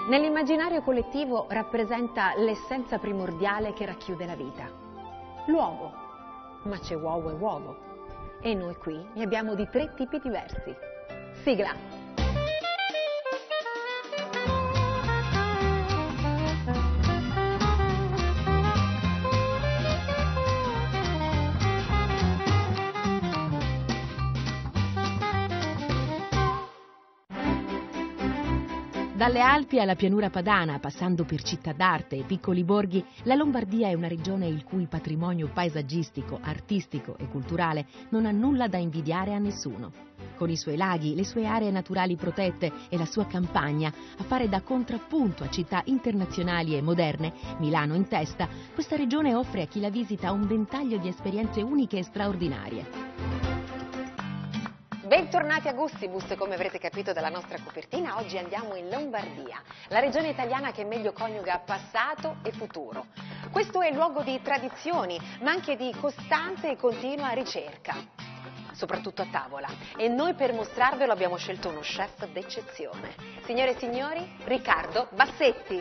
Nell'immaginario collettivo rappresenta l'essenza primordiale che racchiude la vita. L'uovo. Ma c'è uovo e uovo. E noi qui ne abbiamo di 3 tipi diversi. Sigla! Dalle Alpi alla pianura padana, passando per città d'arte e piccoli borghi, la Lombardia è una regione il cui patrimonio paesaggistico, artistico e culturale non ha nulla da invidiare a nessuno. Con i suoi laghi, le sue aree naturali protette e la sua campagna, a fare da contrappunto a città internazionali e moderne, Milano in testa, questa regione offre a chi la visita un ventaglio di esperienze uniche e straordinarie. Bentornati a Gustibus, come avrete capito dalla nostra copertina, oggi andiamo in Lombardia, la regione italiana che meglio coniuga passato e futuro. Questo è il luogo di tradizioni, ma anche di costante e continua ricerca, soprattutto a tavola. E noi per mostrarvelo abbiamo scelto uno chef d'eccezione. Signore e signori, Riccardo Bassetti.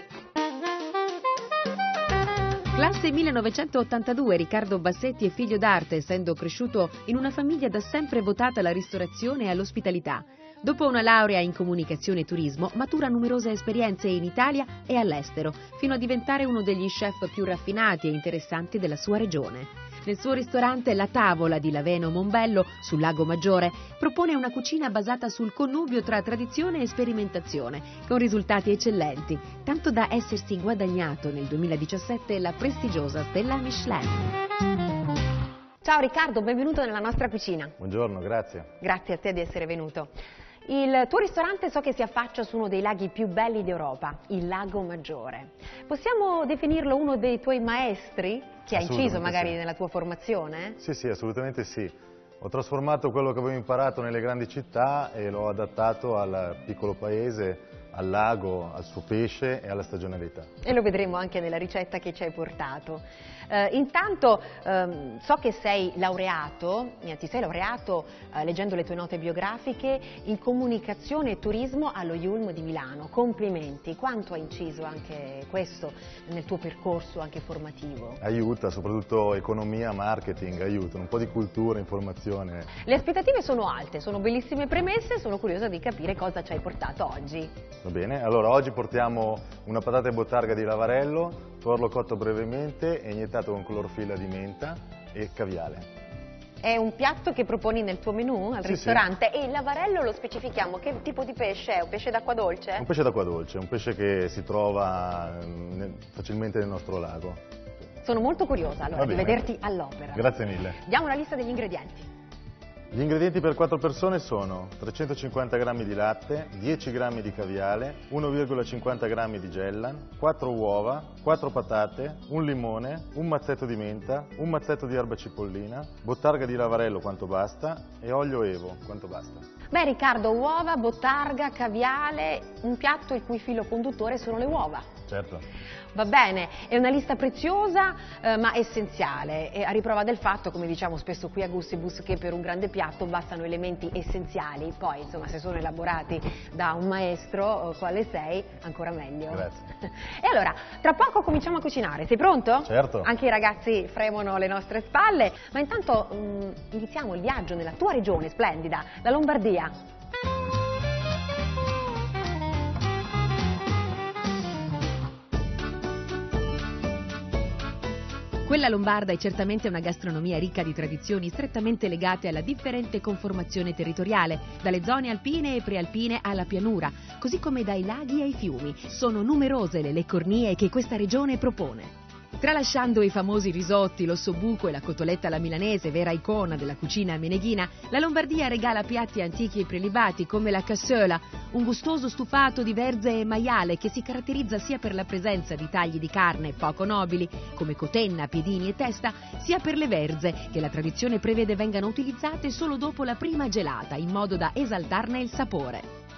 Classe 1982, Riccardo Bassetti è figlio d'arte, essendo cresciuto in una famiglia da sempre votata alla ristorazione e all'ospitalità. Dopo una laurea in comunicazione e turismo, matura numerose esperienze in Italia e all'estero, fino a diventare uno degli chef più raffinati e interessanti della sua regione. Nel suo ristorante La Tavola di Laveno Monbello, sul Lago Maggiore, propone una cucina basata sul connubio tra tradizione e sperimentazione, con risultati eccellenti, tanto da essersi guadagnato nel 2017 la prestigiosa stella Michelin. Ciao Riccardo, benvenuto nella nostra cucina. Buongiorno, grazie. Grazie a te di essere venuto. Il tuo ristorante so che si affaccia su uno dei laghi più belli d'Europa, il Lago Maggiore. Possiamo definirlo uno dei tuoi maestri che ha inciso magari nella tua formazione? Sì, assolutamente sì. Ho trasformato quello che avevo imparato nelle grandi città e l'ho adattato al piccolo paese, al lago, al suo pesce e alla stagionalità. E lo vedremo anche nella ricetta che ci hai portato. Intanto so che sei laureato, ti sei laureato leggendo le tue note biografiche in comunicazione e turismo allo IULM di Milano. Complimenti, quanto ha inciso anche questo nel tuo percorso anche formativo? Aiuta, soprattutto economia, marketing, aiutano, un po' di cultura, informazione. Le aspettative sono alte, sono bellissime premesse, sono curiosa di capire cosa ci hai portato oggi. Va bene, allora oggi portiamo una patata e bottarga di lavarello, tuorlo cotto brevemente e iniettato con clorofilla di menta e caviale. È un piatto che proponi nel tuo menù al ristorante? Sì. E il lavarello lo specifichiamo, che tipo di pesce è? Un pesce d'acqua dolce? Un pesce d'acqua dolce, un pesce che si trova facilmente nel nostro lago. Sono molto curiosa allora di vederti all'opera. Grazie mille. Diamo una lista degli ingredienti. Gli ingredienti per 4 persone sono 350 g di latte, 10 g di caviale, 1,50 g di gellan, 4 uova, 4 patate, un limone, un mazzetto di menta, un mazzetto di erba cipollina, bottarga di lavarello quanto basta e olio evo quanto basta. Beh Riccardo, uova, bottarga, caviale, un piatto il cui filo conduttore sono le uova. Certo. Va bene, è una lista preziosa ma essenziale, e a riprova del fatto, come diciamo spesso qui a Gustibus, che per un grande piatto bastano elementi essenziali, poi insomma se sono elaborati da un maestro quale sei, ancora meglio. Grazie. E allora, tra poco cominciamo a cucinare, sei pronto? Certo. Anche i ragazzi fremono le nostre spalle, ma intanto iniziamo il viaggio nella tua regione splendida, la Lombardia. Quella lombarda è certamente una gastronomia ricca di tradizioni strettamente legate alla differente conformazione territoriale, dalle zone alpine e prealpine alla pianura, così come dai laghi ai fiumi. Sono numerose le leccornie che questa regione propone. Tralasciando i famosi risotti, l'ossobuco e la cotoletta alla milanese, vera icona della cucina meneghina, la Lombardia regala piatti antichi e prelibati come la cassola, un gustoso stufato di verze e maiale che si caratterizza sia per la presenza di tagli di carne poco nobili, come cotenna, piedini e testa, sia per le verze, che la tradizione prevede vengano utilizzate solo dopo la prima gelata, in modo da esaltarne il sapore.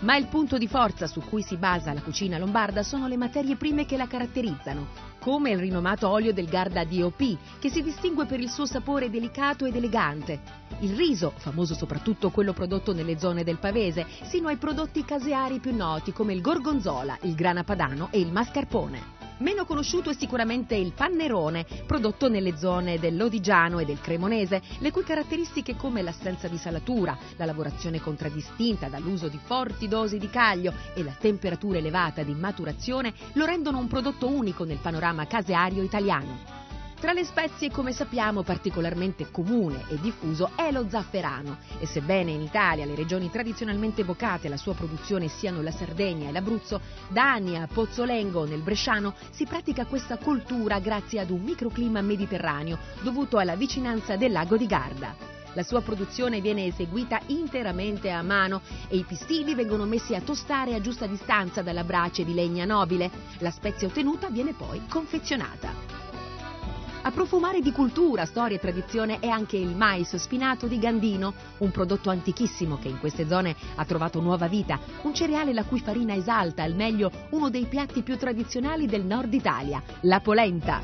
Ma il punto di forza su cui si basa la cucina lombarda sono le materie prime che la caratterizzano, come il rinomato olio del Garda DOP, che si distingue per il suo sapore delicato ed elegante. Il riso, famoso soprattutto quello prodotto nelle zone del Pavese, sino ai prodotti caseari più noti come il gorgonzola, il grana padano e il mascarpone. Meno conosciuto è sicuramente il pannerone, prodotto nelle zone del Lodigiano e del Cremonese, le cui caratteristiche come l'assenza di salatura, la lavorazione contraddistinta dall'uso di forti dosi di caglio e la temperatura elevata di maturazione lo rendono un prodotto unico nel panorama caseario italiano. Tra le spezie, come sappiamo, particolarmente comune e diffuso è lo zafferano e sebbene in Italia le regioni tradizionalmente vocate alla sua produzione siano la Sardegna e l'Abruzzo, da anni a Pozzolengo, nel Bresciano, si pratica questa coltura grazie ad un microclima mediterraneo dovuto alla vicinanza del lago di Garda. La sua produzione viene eseguita interamente a mano e i pistili vengono messi a tostare a giusta distanza dalla brace di legna nobile. La spezia ottenuta viene poi confezionata. A profumare di cultura, storia e tradizione è anche il mais spinato di Gandino, un prodotto antichissimo che in queste zone ha trovato nuova vita, un cereale la cui farina esalta al meglio uno dei piatti più tradizionali del nord Italia, la polenta.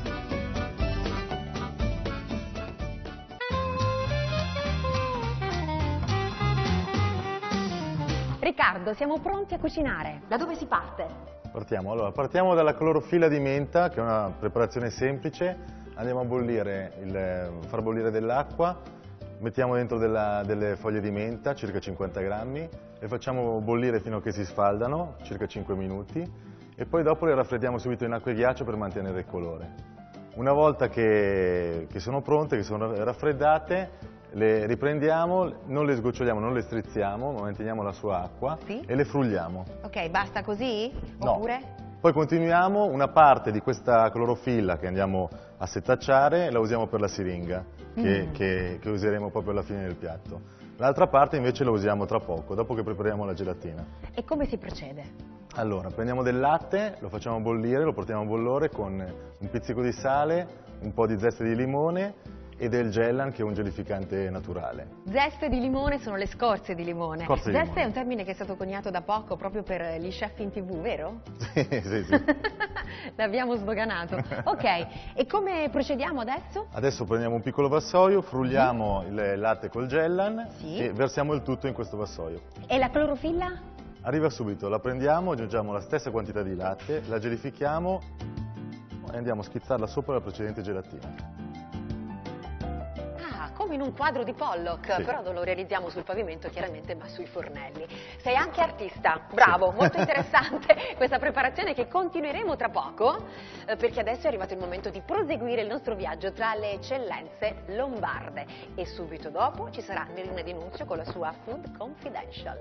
Riccardo, siamo pronti a cucinare. Da dove si parte? Partiamo dalla clorofilla di menta, che è una preparazione semplice. Andiamo a far bollire dell'acqua, mettiamo dentro delle foglie di menta, circa 50 grammi, le facciamo bollire fino a che si sfaldano, circa 5 minuti, e poi dopo le raffreddiamo subito in acqua e ghiaccio per mantenere il colore. Una volta che sono pronte, che sono raffreddate, le riprendiamo, non le sgoccioliamo, non le strizziamo, ma manteniamo la sua acqua, sì, e le frulliamo. Ok, basta così? No. Oppure? Poi continuiamo, una parte di questa clorofilla che andiamo a setacciare la usiamo per la siringa, che useremo poi per la fine del piatto. L'altra parte invece la usiamo tra poco, dopo che prepariamo la gelatina. E come si procede? Allora, prendiamo del latte, lo facciamo bollire, lo portiamo a bollore con un pizzico di sale, un po' di zeste di limone e del gellan, che è un gelificante naturale. Zeste di limone sono le scorze di limone. Scorze di Zeste limone. è un termine che è stato coniato da poco proprio per gli chef in TV, vero? Sì. L'abbiamo sdoganato. Ok, e come procediamo adesso? Adesso prendiamo un piccolo vassoio, frulliamo il latte col gellan, sì, e versiamo il tutto in questo vassoio. E la clorofilla? Arriva subito, la prendiamo, aggiungiamo la stessa quantità di latte, la gelifichiamo e andiamo a schizzarla sopra la precedente gelatina. Come in un quadro di Pollock, sì, però non lo realizziamo sul pavimento chiaramente, ma sui fornelli. Sei anche artista, bravo, sì, molto interessante questa preparazione che continueremo tra poco, perché adesso è arrivato il momento di proseguire il nostro viaggio tra le eccellenze lombarde e subito dopo ci sarà Nerina Di Nunzio con la sua Food Confidential.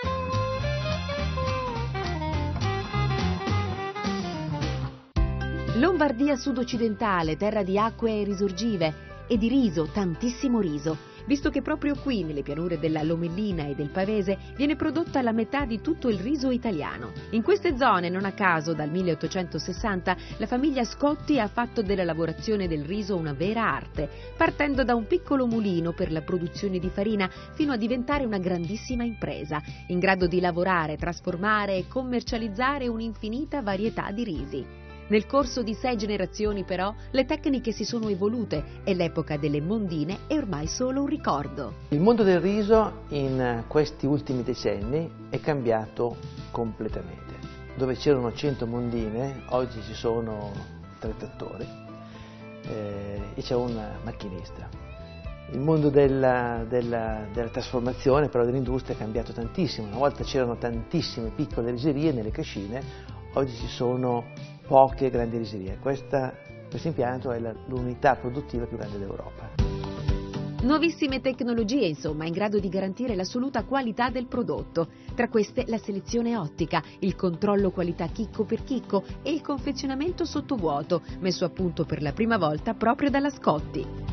Lombardia sud-occidentale, terra di acque risorgive e di riso, tantissimo riso, visto che proprio qui, nelle pianure della Lomellina e del Pavese, viene prodotta la metà di tutto il riso italiano. In queste zone, non a caso, dal 1860, la famiglia Scotti ha fatto della lavorazione del riso una vera arte, partendo da un piccolo mulino per la produzione di farina fino a diventare una grandissima impresa, in grado di lavorare, trasformare e commercializzare un'infinita varietà di risi. Nel corso di 6 generazioni, però, le tecniche si sono evolute e l'epoca delle mondine è ormai solo un ricordo. Il mondo del riso in questi ultimi decenni è cambiato completamente. Dove c'erano 100 mondine, oggi ci sono 3 trattori e c'è un macchinista. Il mondo della trasformazione, però, dell'industria è cambiato tantissimo. Una volta c'erano tantissime piccole riserie nelle cascine, oggi ci sono poche grandi riserie. Questo impianto è l'unità produttiva più grande d'Europa. Nuovissime tecnologie, insomma, in grado di garantire l'assoluta qualità del prodotto. Tra queste la selezione ottica, il controllo qualità chicco per chicco e il confezionamento sottovuoto, messo a punto per la prima volta proprio dalla Scotti.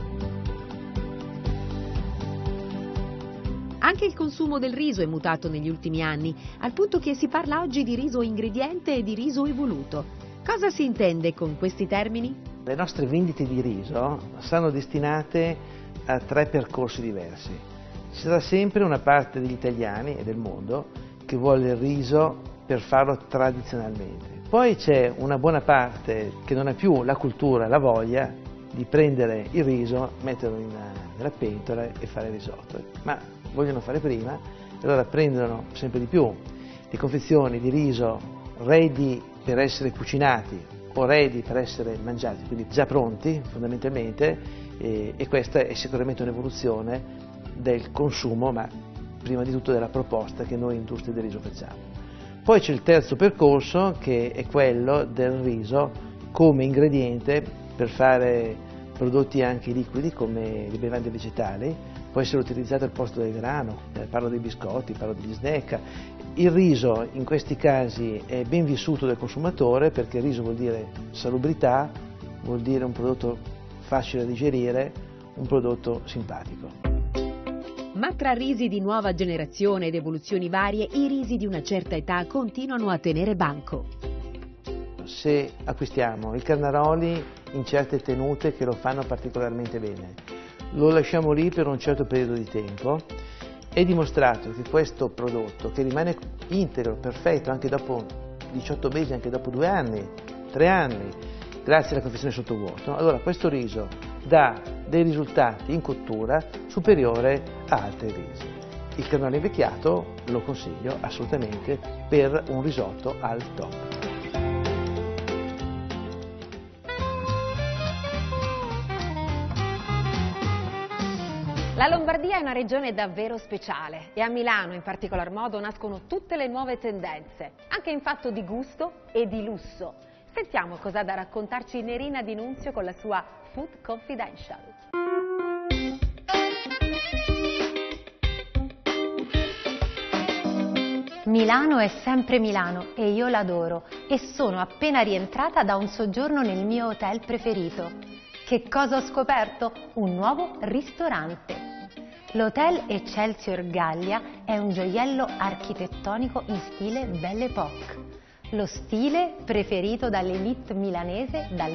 Anche il consumo del riso è mutato negli ultimi anni, al punto che si parla oggi di riso ingrediente e di riso evoluto. Cosa si intende con questi termini? Le nostre vendite di riso sono destinate a 3 percorsi diversi. Ci sarà sempre una parte degli italiani e del mondo che vuole il riso per farlo tradizionalmente. Poi c'è una buona parte che non ha più la cultura, la voglia di prendere il riso, metterlo nella pentola e fare il risotto, ma vogliono fare prima, e allora prendono sempre di più le confezioni di riso ready per essere cucinati o ready per essere mangiati, quindi già pronti fondamentalmente, e questa è sicuramente un'evoluzione del consumo, ma prima di tutto della proposta che noi industria del riso facciamo. Poi c'è il terzo percorso, che è quello del riso come ingrediente per fare prodotti anche liquidi come le bevande vegetali, può essere utilizzato al posto del grano, parlo dei biscotti, parlo degli snack. Il riso in questi casi è ben vissuto dal consumatore, perché il riso vuol dire salubrità, vuol dire un prodotto facile da digerire, un prodotto simpatico. Ma tra risi di nuova generazione ed evoluzioni varie, i risi di una certa età continuano a tenere banco. Se acquistiamo il Carnaroli in certe tenute che lo fanno particolarmente bene, lo lasciamo lì per un certo periodo di tempo, è dimostrato che questo prodotto, che rimane integro, perfetto, anche dopo 18 mesi, anche dopo 2 anni, 3 anni, grazie alla confezione sottovuoto, allora questo riso dà dei risultati in cottura superiore a altri risi. Il Carnaroli invecchiato lo consiglio assolutamente per un risotto al top. La Lombardia è una regione davvero speciale e a Milano in particolar modo nascono tutte le nuove tendenze, anche in fatto di gusto e di lusso. Sentiamo cosa ha da raccontarci Nerina Di Nunzio con la sua Food Confidential. Milano è sempre Milano e io l'adoro, e sono appena rientrata da un soggiorno nel mio hotel preferito. Che cosa ho scoperto? Un nuovo ristorante. L'Hotel Excelsior Gallia è un gioiello architettonico in stile Belle Époque, lo stile preferito dall'élite milanese dal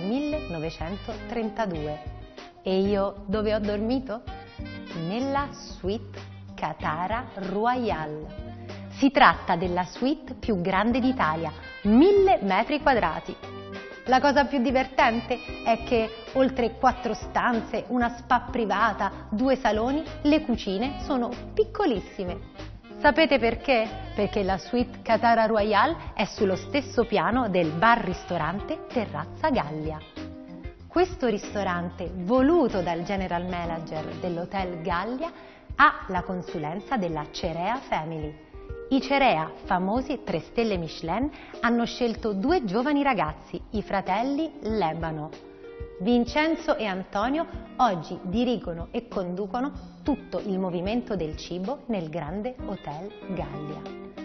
1932. E io dove ho dormito? Nella suite Katara Royal. Si tratta della suite più grande d'Italia, 1000 metri quadrati. La cosa più divertente è che oltre 4 stanze, una spa privata, 2 saloni, le cucine sono piccolissime. Sapete perché? Perché la suite Katara Royal è sullo stesso piano del bar-ristorante Terrazza Gallia. Questo ristorante, voluto dal general manager dell'Hotel Gallia, ha la consulenza della Cerea Family. I Cerea, famosi 3 stelle Michelin, hanno scelto 2 giovani ragazzi, i fratelli Lebano. Vincenzo e Antonio oggi dirigono e conducono tutto il movimento del cibo nel grande Hotel Gallia.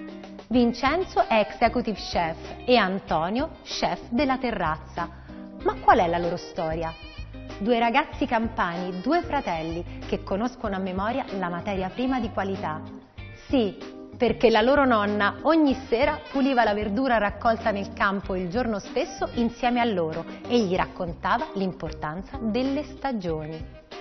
Vincenzo è executive chef e Antonio chef della terrazza. Ma qual è la loro storia? 2 ragazzi campani, 2 fratelli che conoscono a memoria la materia prima di qualità. Sì, perché la loro nonna ogni sera puliva la verdura raccolta nel campo il giorno stesso insieme a loro e gli raccontava l'importanza delle stagioni.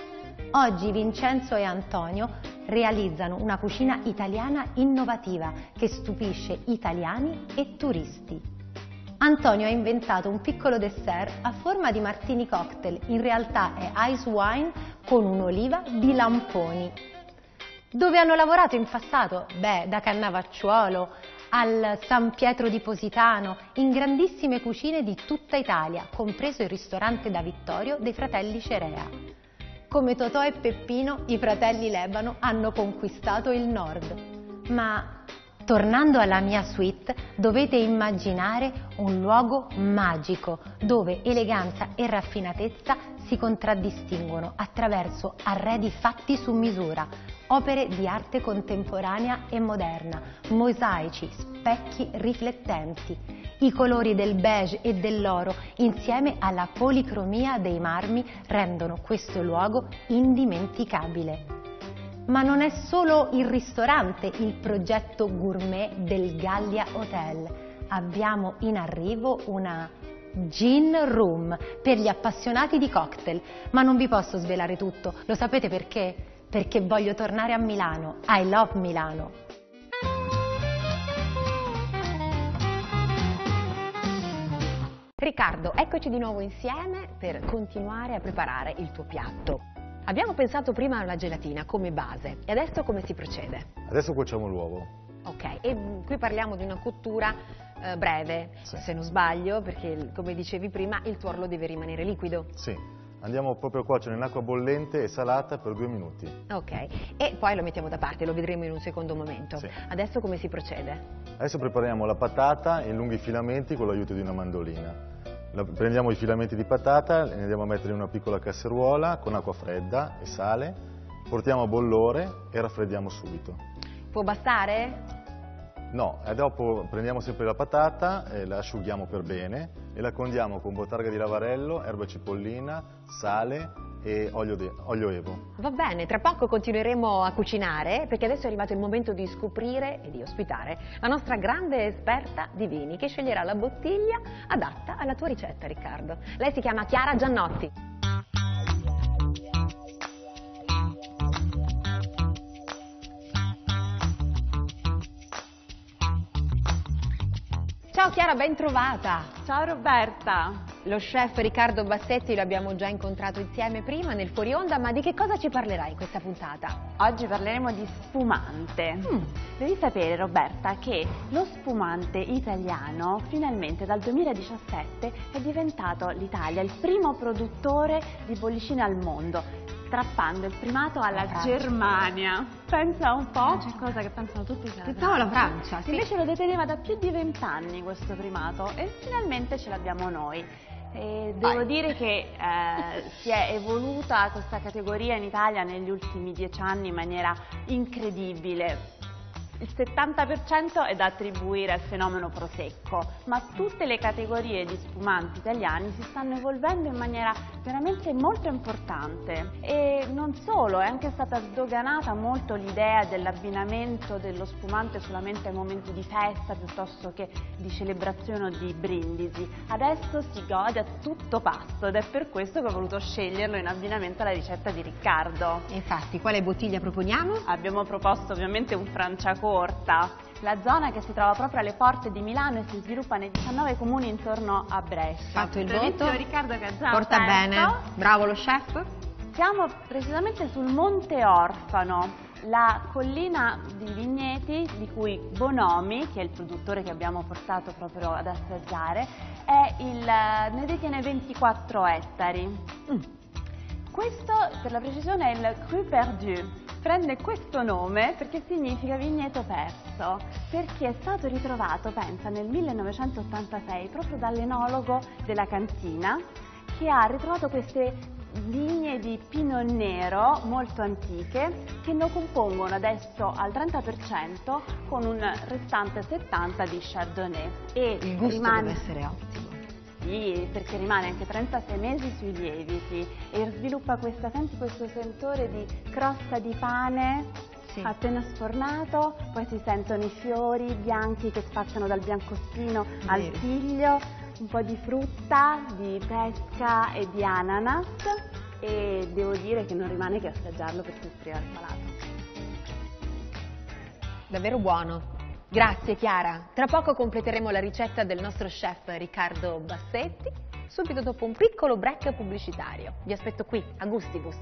Oggi Vincenzo e Antonio realizzano una cucina italiana innovativa che stupisce italiani e turisti. Antonio ha inventato un piccolo dessert a forma di martini cocktail, in realtà è ice wine con un'oliva di lamponi. Dove hanno lavorato in passato? Beh, da Cannavacciuolo al San Pietro di Positano, in grandissime cucine di tutta Italia, compreso il ristorante da Vittorio dei fratelli Cerea. Come Totò e Peppino, i fratelli Lebano hanno conquistato il nord. Ma tornando alla mia suite, dovete immaginare un luogo magico, dove eleganza e raffinatezza si contraddistinguono attraverso arredi fatti su misura, opere di arte contemporanea e moderna, mosaici, specchi riflettenti. I colori del beige e dell'oro insieme alla policromia dei marmi rendono questo luogo indimenticabile. Ma non è solo il ristorante il progetto gourmet del Gallia Hotel. Abbiamo in arrivo una Gin Room per gli appassionati di cocktail, ma non vi posso svelare tutto. Lo sapete perché? Perché voglio tornare a Milano. I love Milano. Riccardo, eccoci di nuovo insieme per continuare a preparare il tuo piatto. Abbiamo pensato prima alla gelatina come base e adesso come si procede? Adesso cuociamo l'uovo. Ok, e qui parliamo di una cottura breve, Sì. se non sbaglio, perché come dicevi prima il tuorlo deve rimanere liquido. Sì, andiamo proprio a cuocere in acqua bollente e salata per 2 minuti. Ok, e poi lo mettiamo da parte, lo vedremo in un secondo momento. Sì. Adesso come si procede? Adesso prepariamo la patata in lunghi filamenti con l'aiuto di una mandolina. Prendiamo i filamenti di patata, li andiamo a mettere in una piccola casseruola con acqua fredda e sale, portiamo a bollore e raffreddiamo subito. Può bastare? No, e dopo prendiamo sempre la patata, la asciughiamo per bene e la condiamo con bottarga di lavarello, erba cipollina, sale e olio evo. Va bene, tra poco continueremo a cucinare perché adesso è arrivato il momento di scoprire e di ospitare la nostra grande esperta di vini che sceglierà la bottiglia adatta alla tua ricetta, Riccardo. Lei si chiama Chiara Giannotti. Ciao Chiara, ben trovata! Ciao Roberta! Lo chef Riccardo Bassetti lo abbiamo già incontrato insieme prima nel fuori onda, ma di che cosa ci parlerai in questa puntata? Oggi parleremo di spumante. Devi sapere Roberta che lo spumante italiano finalmente dal 2017 è diventato l'Italia il primo produttore di bollicine al mondo, strappando il primato alla Germania. Pensa un po'. C'è cosa che pensano tutti che Pensavo la Francia, sì. Invece lo deteneva da più di 20 anni questo primato e finalmente ce l'abbiamo noi. E devo dire che si è evoluta questa categoria in Italia negli ultimi 10 anni in maniera incredibile. Il 70% è da attribuire al fenomeno Prosecco, ma tutte le categorie di spumanti italiani si stanno evolvendo in maniera veramente molto importante. E non solo, è anche stata sdoganata molto l'idea dell'abbinamento dello spumante solamente ai momenti di festa piuttosto che di celebrazione o di brindisi. Adesso si gode a tutto pasto ed è per questo che ho voluto sceglierlo in abbinamento alla ricetta di Riccardo. Infatti, quale bottiglia proponiamo? Abbiamo proposto ovviamente un Franciacorta, la zona che si trova proprio alle porte di Milano e si sviluppa nei 19 comuni intorno a Brescia. Fatto il Bravissimo voto. Riccardo che ha già Porta aperto. bene. Bravo lo chef. Siamo precisamente sul Monte Orfano, la collina di vigneti di cui Bonomi, che è il produttore che abbiamo portato proprio ad assaggiare, ne detiene 24 ettari. Questo, per la precisione, è il Cru Perdu. Prende questo nome perché significa vigneto perso, perché è stato ritrovato, pensa, nel 1986 proprio dall'enologo della cantina che ha ritrovato queste vigne di Pinot Nero molto antiche che lo compongono adesso al 30% con un restante 70% di Chardonnay. E Il gusto deve essere ottimo. Sì, perché rimane anche 36 mesi sui lieviti e sviluppa senti questo sentore di crosta di pane appena sfornato, poi si sentono i fiori bianchi che spaziano dal biancospino al tiglio, un po' di frutta, di pesca e di ananas e devo dire che non rimane che assaggiarlo perché esprime il palato. Davvero buono. Grazie Chiara. Tra poco completeremo la ricetta del nostro chef Riccardo Bassetti, subito dopo un piccolo break pubblicitario. Vi aspetto qui, a Gustibus.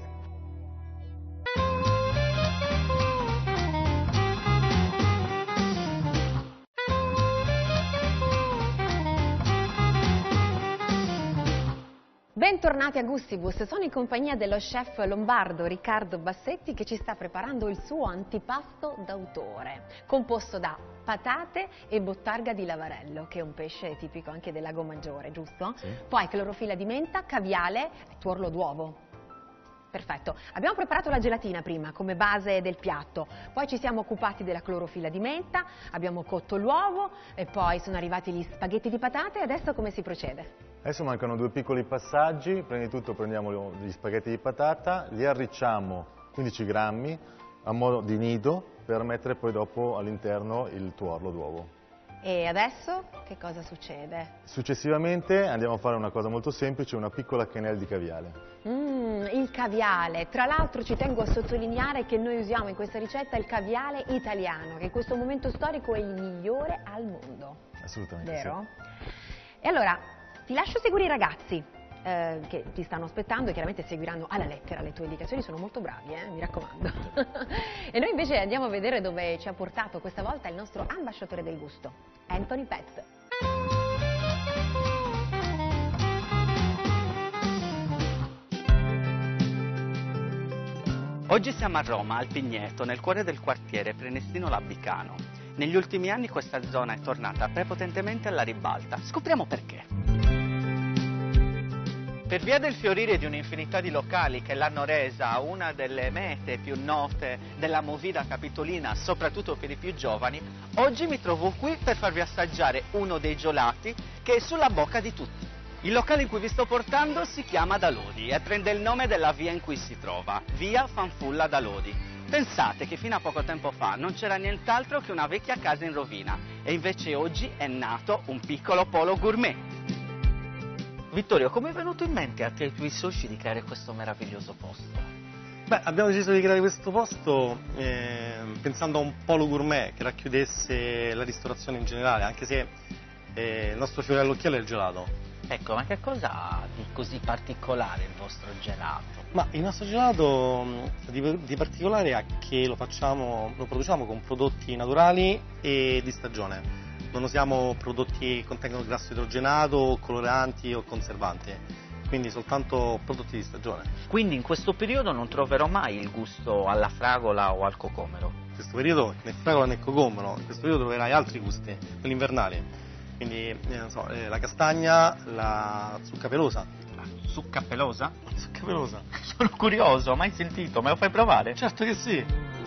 Bentornati a Gustibus, sono in compagnia dello chef lombardo Riccardo Bassetti che ci sta preparando il suo antipasto d'autore, composto da patate e bottarga di lavarello, che è un pesce tipico anche del Lago Maggiore, giusto? Sì. Poi clorofilla di menta, caviale e tuorlo d'uovo. Perfetto, abbiamo preparato la gelatina prima come base del piatto, poi ci siamo occupati della clorofilla di menta, abbiamo cotto l'uovo e poi sono arrivati gli spaghetti di patate e adesso come si procede? Adesso mancano 2 piccoli passaggi. Prima di tutto prendiamo gli spaghetti di patata, li arricciamo 15 grammi a modo di nido per mettere poi dopo all'interno il tuorlo d'uovo. E adesso che cosa succede? Successivamente andiamo a fare una cosa molto semplice, una piccola quenelle di caviale. Il caviale, tra l'altro ci tengo a sottolineare che noi usiamo in questa ricetta il caviale italiano, che in questo momento storico è il migliore al mondo. Assolutamente Vero? sì. E allora, Ti lascio seguire i ragazzi che ti stanno aspettando e chiaramente seguiranno alla lettera le tue indicazioni, sono molto bravi, mi raccomando. E noi invece andiamo a vedere dove ci ha portato questa volta il nostro ambasciatore del gusto, Anthony Pezz. Oggi siamo a Roma, al Pigneto, nel cuore del quartiere Prenestino Labicano. Negli ultimi anni questa zona è tornata prepotentemente alla ribalta. Scopriamo perché. Per via del fiorire di un'infinità di locali che l'hanno resa una delle mete più note della movida capitolina, soprattutto per i più giovani, oggi mi trovo qui per farvi assaggiare uno dei gelati che è sulla bocca di tutti. Il locale in cui vi sto portando si chiama Da Lodi e prende il nome della via in cui si trova, via Fanfulla da Lodi. Pensate che fino a poco tempo fa non c'era nient'altro che una vecchia casa in rovina e invece oggi è nato un piccolo polo gourmet. Vittorio, come è venuto in mente a te e ai tuoi soci di creare questo meraviglioso posto? Beh, abbiamo deciso di creare questo posto pensando a un polo gourmet che racchiudesse la ristorazione in generale, anche se il nostro fiore all'occhiello è il gelato. Ecco, ma che cosa ha di così particolare il vostro gelato? Ma il nostro gelato di particolare è che lo produciamo con prodotti naturali e di stagione. Non usiamo prodotti che contengono grasso idrogenato, coloranti o conservanti, quindi soltanto prodotti di stagione. Quindi in questo periodo non troverò mai il gusto alla fragola o al cocomero? In questo periodo né fragola né cocomero, in questo periodo troverai altri gusti, quelli invernali. Quindi, la castagna, la zucca pelosa. Zucca pelosa? Zucca pelosa. Sono curioso, mai sentito, me lo fai provare? Certo che sì.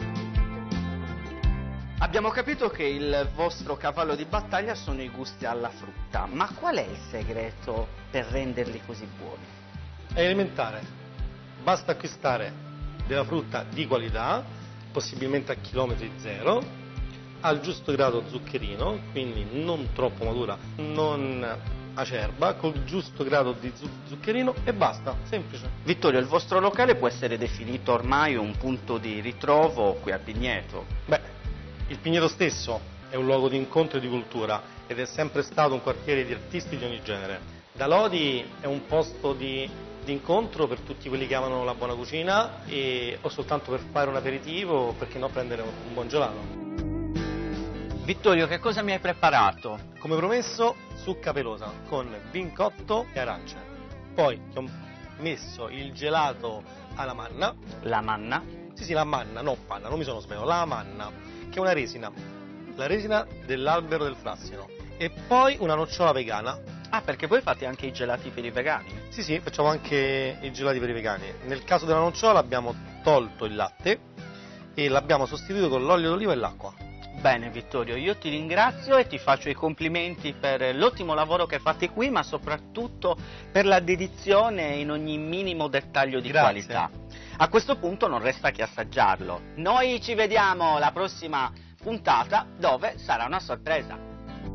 Abbiamo capito che il vostro cavallo di battaglia sono i gusti alla frutta, ma qual è il segreto per renderli così buoni? È elementare. Basta acquistare della frutta di qualità, possibilmente a chilometri zero, al giusto grado zuccherino, quindi non troppo matura, non acerba, col giusto grado di zuccherino e basta, semplice. Vittorio, il vostro locale può essere definito ormai un punto di ritrovo qui a Pigneto? Beh, il Pigneto stesso è un luogo di incontro e di cultura ed è sempre stato un quartiere di artisti di ogni genere. Da Lodi è un posto di incontro per tutti quelli che amano la buona cucina o soltanto per fare un aperitivo o perché no prendere un buon gelato. Vittorio, che cosa mi hai preparato? Come promesso, zucca pelosa con vin cotto e arance. Poi ti ho messo il gelato alla manna. La manna? Sì, la manna, non panna, non mi sono sbagliato. La manna, che è una resina. La resina dell'albero del frassino. E poi una nocciola vegana. Ah, perché voi fate anche i gelati per i vegani? Sì, facciamo anche i gelati per i vegani. Nel caso della nocciola abbiamo tolto il latte e l'abbiamo sostituito con l'olio d'oliva e l'acqua. Bene Vittorio, io ti ringrazio e ti faccio i complimenti per l'ottimo lavoro che fate qui, ma soprattutto per la dedizione in ogni minimo dettaglio di qualità. A questo punto non resta che assaggiarlo. Noi ci vediamo alla prossima puntata dove sarà una sorpresa.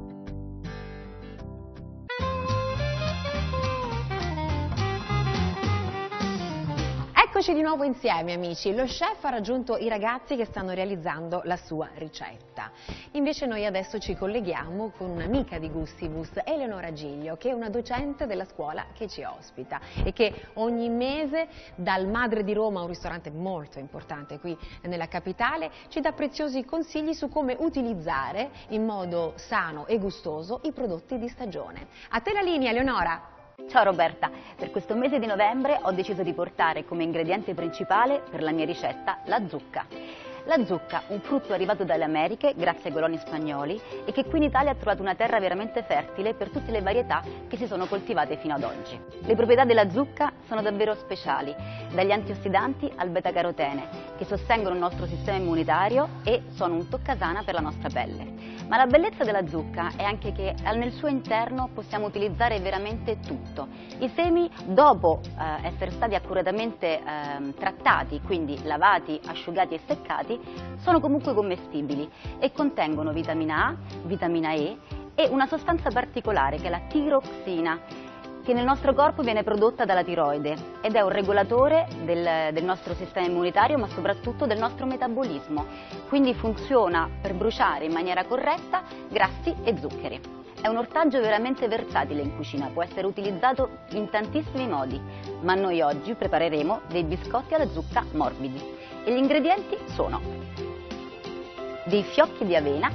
Eccoci di nuovo insieme amici, lo chef ha raggiunto i ragazzi che stanno realizzando la sua ricetta. Invece noi adesso ci colleghiamo con un'amica di Gustibus, Eleonora Giglio, che è una docente della scuola che ci ospita e che ogni mese dal Madre di Roma, un ristorante molto importante qui nella capitale, ci dà preziosi consigli su come utilizzare in modo sano e gustoso i prodotti di stagione. A te la linea Eleonora! Ciao Roberta, per questo mese di novembre ho deciso di portare come ingrediente principale per la mia ricetta la zucca. La zucca, un frutto arrivato dalle Americhe grazie ai coloni spagnoli e che qui in Italia ha trovato una terra veramente fertile per tutte le varietà che si sono coltivate fino ad oggi. Le proprietà della zucca sono davvero speciali, dagli antiossidanti al beta-carotene, che sostengono il nostro sistema immunitario e sono un toccasana per la nostra pelle. Ma la bellezza della zucca è anche che nel suo interno possiamo utilizzare veramente tutto. I semi, dopo essere stati accuratamente trattati, quindi lavati, asciugati e seccati, sono comunque commestibili e contengono vitamina A, vitamina E e una sostanza particolare che è la tiroxina, che nel nostro corpo viene prodotta dalla tiroide ed è un regolatore del nostro sistema immunitario ma soprattutto del nostro metabolismo, quindi funziona per bruciare in maniera corretta grassi e zuccheri. È un ortaggio veramente versatile in cucina, può essere utilizzato in tantissimi modi, ma noi oggi prepareremo dei biscotti alla zucca morbidi e gli ingredienti sono dei fiocchi di avena,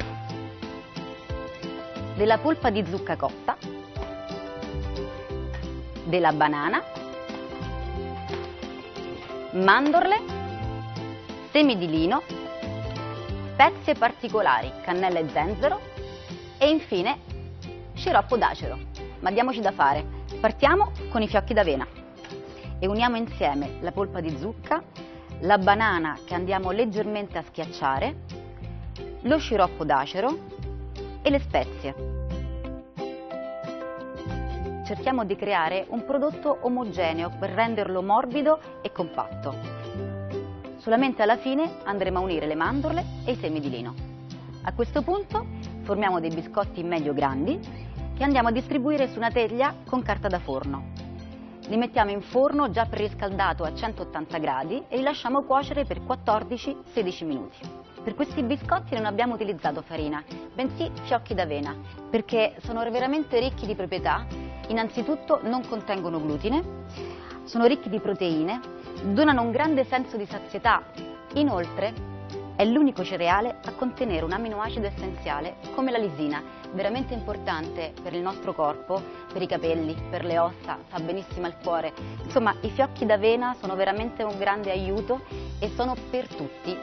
della polpa di zucca cotta, della banana, mandorle, semi di lino, spezie particolari, cannella e zenzero e infine sciroppo d'acero. Ma diamoci da fare. Partiamo con i fiocchi d'avena e uniamo insieme la polpa di zucca, la banana che andiamo leggermente a schiacciare, lo sciroppo d'acero e le spezie. Cerchiamo di creare un prodotto omogeneo per renderlo morbido e compatto. Solamente alla fine andremo a unire le mandorle e i semi di lino. A questo punto formiamo dei biscotti medio grandi che andiamo a distribuire su una teglia con carta da forno. Li mettiamo in forno già preriscaldato a 180 gradi e li lasciamo cuocere per 14-16 minuti. Per questi biscotti non abbiamo utilizzato farina, bensì fiocchi d'avena, perché sono veramente ricchi di proprietà. Innanzitutto non contengono glutine, sono ricchi di proteine, donano un grande senso di sazietà. Inoltre è l'unico cereale a contenere un amminoacido essenziale come la lisina, veramente importante per il nostro corpo, per i capelli, per le ossa, fa benissimo al cuore. Insomma, i fiocchi d'avena sono veramente un grande aiuto e sono per tutti.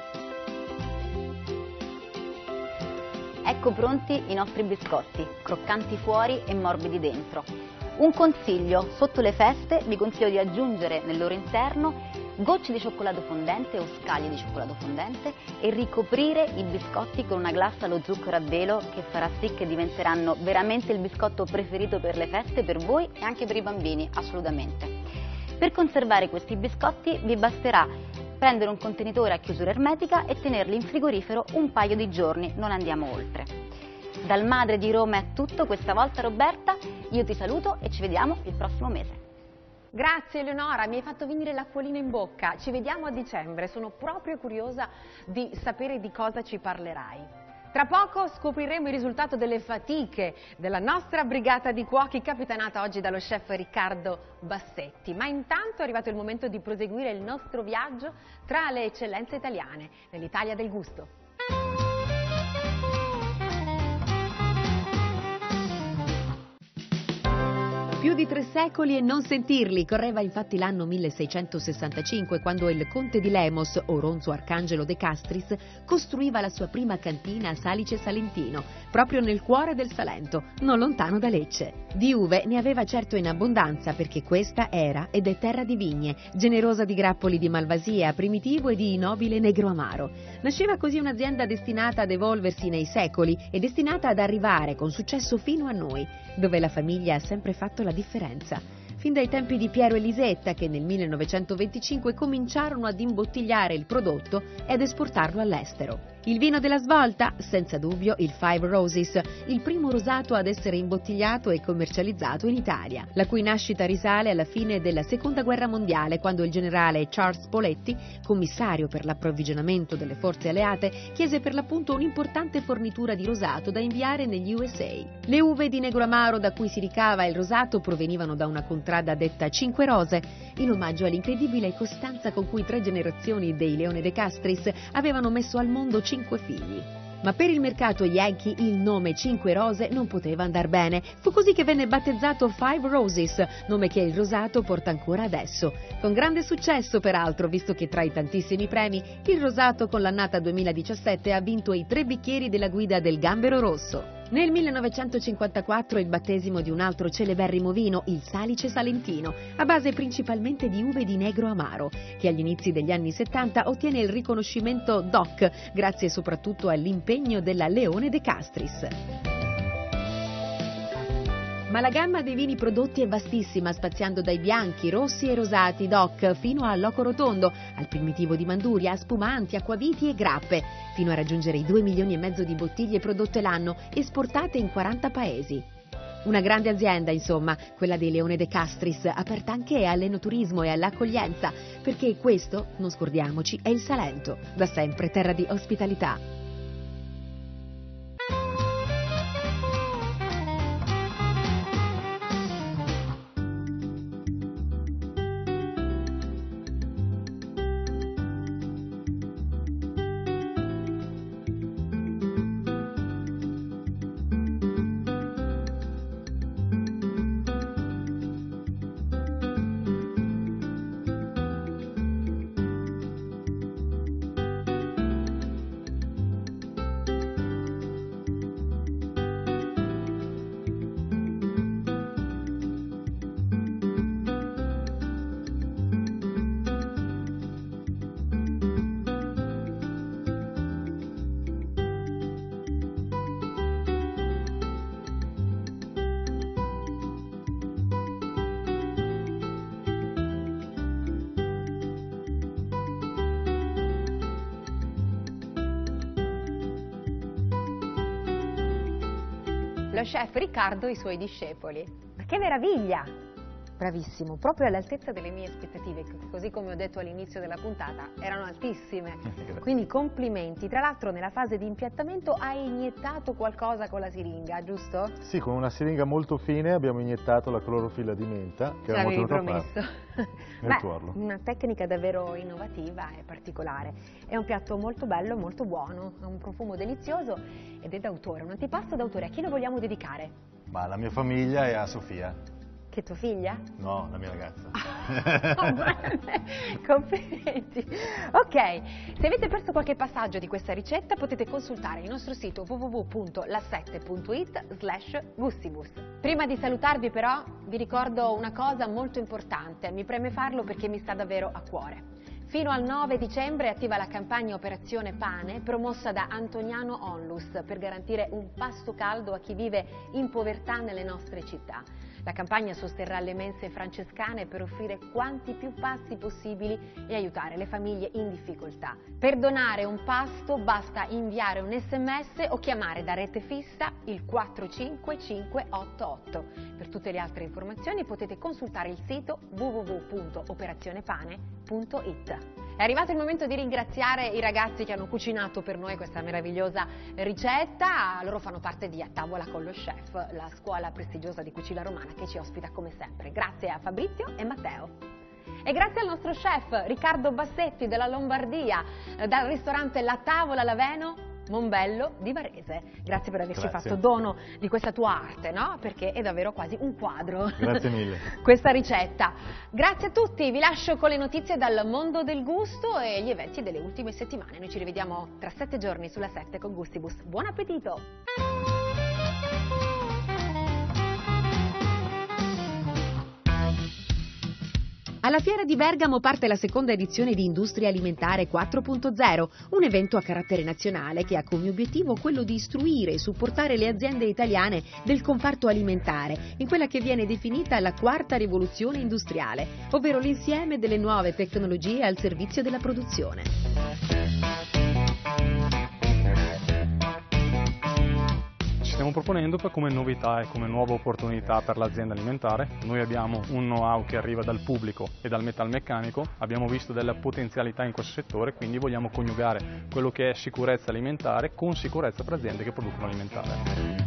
Ecco pronti i nostri biscotti, croccanti fuori e morbidi dentro. Un consiglio, sotto le feste vi consiglio di aggiungere nel loro interno gocce di cioccolato fondente o scaglie di cioccolato fondente e ricoprire i biscotti con una glassa allo zucchero a velo che farà sì che diventeranno veramente il biscotto preferito per le feste, per voi e anche per i bambini, assolutamente. Per conservare questi biscotti vi basterà prendere un contenitore a chiusura ermetica e tenerli in frigorifero un paio di giorni, non andiamo oltre. Dal Madre di Roma è tutto, questa volta Roberta, io ti saluto e ci vediamo il prossimo mese. Grazie Eleonora, mi hai fatto venire l'acquolina in bocca. Ci vediamo a dicembre, sono proprio curiosa di sapere di cosa ci parlerai. Tra poco scopriremo il risultato delle fatiche della nostra brigata di cuochi capitanata oggi dallo chef Riccardo Bassetti. Ma intanto è arrivato il momento di proseguire il nostro viaggio tra le eccellenze italiane, nell'Italia del gusto. Più di 3 secoli e non sentirli, correva infatti l'anno 1665 quando il conte di Lemos, Oronzo Arcangelo de Castris, costruiva la sua prima cantina a Salice Salentino, proprio nel cuore del Salento, non lontano da Lecce. Di uve ne aveva certo in abbondanza perché questa era ed è terra di vigne, generosa di grappoli di malvasia, primitivo e di nobile negro amaro. Nasceva così un'azienda destinata ad evolversi nei secoli e destinata ad arrivare con successo fino a noi, dove la famiglia ha sempre fatto la differenza. Fin dai tempi di Piero e Lisetta che nel 1925 cominciarono ad imbottigliare il prodotto e ad esportarlo all'estero. Il vino della svolta? Senza dubbio il Five Roses, il primo rosato ad essere imbottigliato e commercializzato in Italia, la cui nascita risale alla fine della Seconda Guerra Mondiale, quando il generale Charles Poletti, commissario per l'approvvigionamento delle forze alleate, chiese per l'appunto un'importante fornitura di rosato da inviare negli USA. Le uve di negro amaro da cui si ricava il rosato provenivano da una contrada detta Cinque Rose, in omaggio all'incredibile costanza con cui 3 generazioni dei Leone de Castris avevano messo al mondo 5 figli. Ma per il mercato Yankee il nome Cinque Rose non poteva andar bene. Fu così che venne battezzato Five Roses, nome che il rosato porta ancora adesso. Con grande successo peraltro, visto che tra i tantissimi premi il rosato con l'annata 2017 ha vinto i 3 bicchieri della guida del Gambero Rosso. Nel 1954 il battesimo di un altro celeberrimo vino, il Salice Salentino, a base principalmente di uve di negro amaro, che agli inizi degli anni 70 ottiene il riconoscimento DOC, grazie soprattutto all'impegno della Leone de Castris. Ma la gamma dei vini prodotti è vastissima, spaziando dai bianchi, rossi e rosati DOC fino al loco rotondo, al primitivo di Manduria, a spumanti, acquaviti e grappe, fino a raggiungere i 2,5 milioni di bottiglie prodotte l'anno, esportate in 40 paesi. Una grande azienda, insomma, quella dei Leone de Castris, aperta anche all'enoturismo e all'accoglienza, perché questo, non scordiamoci, è il Salento, da sempre terra di ospitalità. lo chef Riccardo e i suoi discepoli. Ma che meraviglia! Bravissimo, proprio all'altezza delle mie aspettative, così come ho detto all'inizio della puntata, erano altissime. Quindi complimenti. Tra l'altro nella fase di impiattamento hai iniettato qualcosa con la siringa, giusto? Sì, con una siringa molto fine abbiamo iniettato la clorofilla di menta, che era molto promesso. nel tuorlo. Una tecnica davvero innovativa e particolare. È un piatto molto bello, molto buono, ha un profumo delizioso ed è d'autore, un antipasto d'autore. A chi lo vogliamo dedicare? Ma alla mia famiglia e a Sofia. Che tua figlia? No, la mia ragazza. Complimenti. Ok, se avete perso qualche passaggio di questa ricetta potete consultare il nostro sito www.la7.it/gustibus. Prima di salutarvi però vi ricordo una cosa molto importante, mi preme farlo perché mi sta davvero a cuore. Fino al 9 dicembre è attiva la campagna Operazione Pane promossa da Antoniano Onlus per garantire un pasto caldo a chi vive in povertà nelle nostre città. La campagna sosterrà le mense francescane per offrire quanti più pasti possibili e aiutare le famiglie in difficoltà. Per donare un pasto basta inviare un SMS o chiamare da rete fissa il 45588. Per tutte le altre informazioni potete consultare il sito www.operazionepane.it. È arrivato il momento di ringraziare i ragazzi che hanno cucinato per noi questa meravigliosa ricetta. Loro fanno parte di A Tavola con lo Chef, la scuola prestigiosa di cucina romana che ci ospita come sempre. Grazie a Fabrizio e Matteo. E grazie al nostro chef Riccardo Bassetti della Lombardia, dal ristorante La Tavola Laveno Monbello di Varese. Grazie per averci fatto dono di questa tua arte, no? Perché è davvero quasi un quadro. Grazie mille. Questa ricetta. Grazie a tutti, vi lascio con le notizie dal mondo del gusto e gli eventi delle ultime settimane. Noi ci rivediamo tra 7 giorni sulla 7 con Gustibus. Buon appetito! Alla Fiera di Bergamo parte la seconda edizione di Industria Alimentare 4.0, un evento a carattere nazionale che ha come obiettivo quello di istruire e supportare le aziende italiane del comparto alimentare in quella che viene definita la quarta rivoluzione industriale, ovvero l'insieme delle nuove tecnologie al servizio della produzione. Stiamo proponendo come novità e come nuova opportunità per l'azienda alimentare. Noi abbiamo un know-how che arriva dal pubblico e dal metalmeccanico, abbiamo visto delle potenzialità in questo settore, quindi vogliamo coniugare quello che è sicurezza alimentare con sicurezza per aziende che producono alimentare.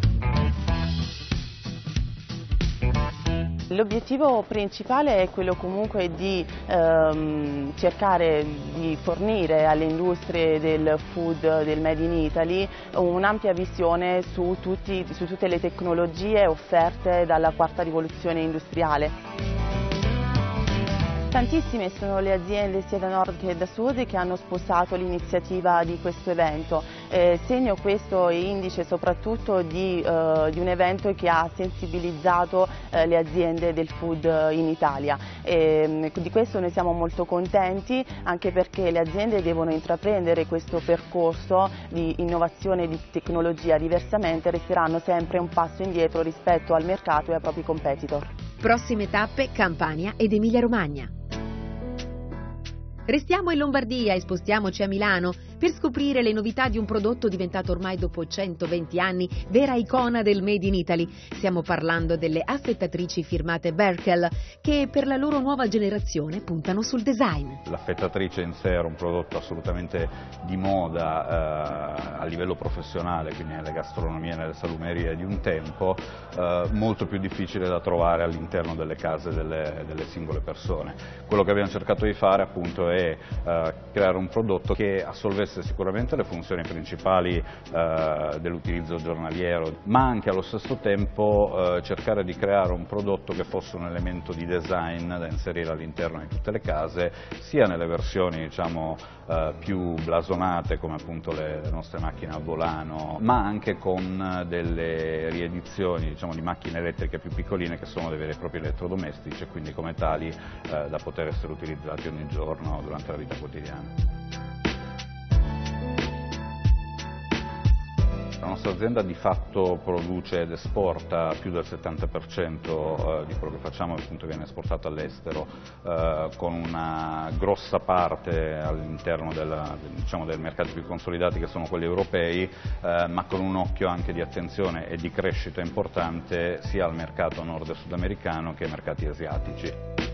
L'obiettivo principale è quello comunque di cercare di fornire alle industrie del food, del Made in Italy, un'ampia visione su tutte le tecnologie offerte dalla quarta rivoluzione industriale. Tantissime sono le aziende sia da nord che da sud che hanno sposato l'iniziativa di questo evento. Segno questo e indice soprattutto di un evento che ha sensibilizzato le aziende del food in Italia. Di questo noi siamo molto contenti, anche perché le aziende devono intraprendere questo percorso di innovazione e di tecnologia, diversamente resteranno sempre un passo indietro rispetto al mercato e ai propri competitor. Prossime tappe Campania ed Emilia-Romagna. Restiamo in Lombardia e spostiamoci a Milano per scoprire le novità di un prodotto diventato ormai dopo 120 anni vera icona del Made in Italy. Stiamo parlando delle affettatrici firmate Berkel, che per la loro nuova generazione puntano sul design. L'affettatrice in sé era un prodotto assolutamente di moda a livello professionale, quindi nelle gastronomie e nelle salumerie di un tempo, molto più difficile da trovare all'interno delle case delle singole persone. Quello che abbiamo cercato di fare appunto è creare un prodotto che assolvesse sicuramente le funzioni principali dell'utilizzo giornaliero, ma anche allo stesso tempo cercare di creare un prodotto che fosse un elemento di design da inserire all'interno di tutte le case, sia nelle versioni diciamo più blasonate come appunto le nostre macchine a volano, ma anche con delle riedizioni diciamo di macchine elettriche più piccoline che sono dei veri e propri elettrodomestici e quindi come tali da poter essere utilizzati ogni giorno durante la vita quotidiana. La nostra azienda di fatto produce ed esporta più del 70% di quello che facciamo, appunto viene esportato all'estero, con una grossa parte all'interno diciamo, dei mercati più consolidati che sono quelli europei, ma con un occhio anche di attenzione e di crescita importante sia al mercato nord e sudamericano che ai mercati asiatici.